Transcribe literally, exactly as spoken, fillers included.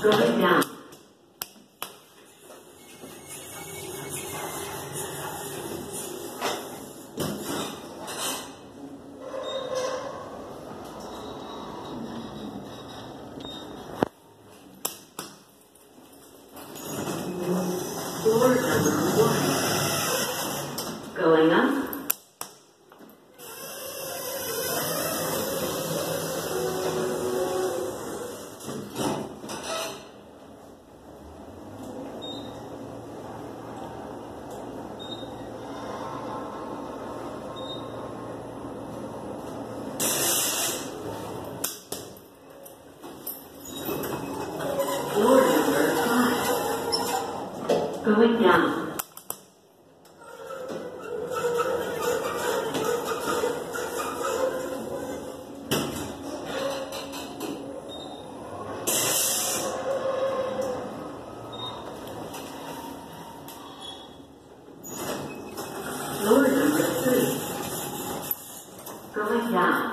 Going down. Floor number one. Going up. Floor number five. Going down. Floor number three. Going down.